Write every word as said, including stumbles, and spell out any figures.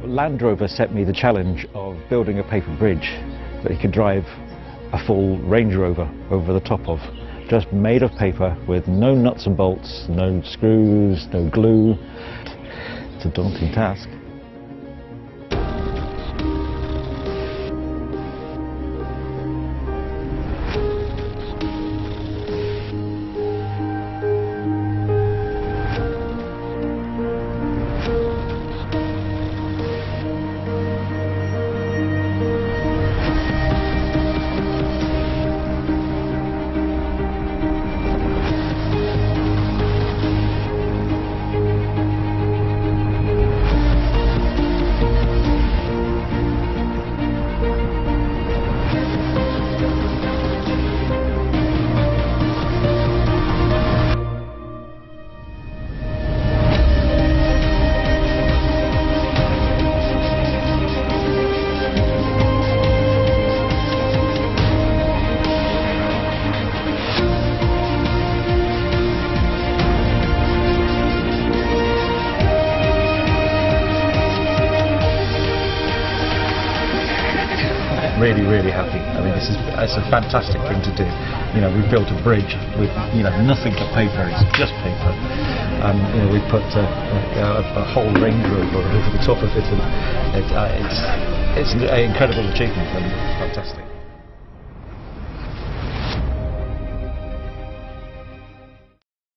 Land Rover set me the challenge of building a paper bridge that he could drive a full Range Rover over the top of, just made of paper with no nuts and bolts, no screws, no glue. It's a daunting task. Really, really happy. I mean, this is it's a fantastic thing to do. You know, we've built a bridge with you know nothing but paper. It's just paper. Um, you know, we put a, a, a whole Range Rover over the top of it, and it, uh, it's it's an incredible achievement and fantastic.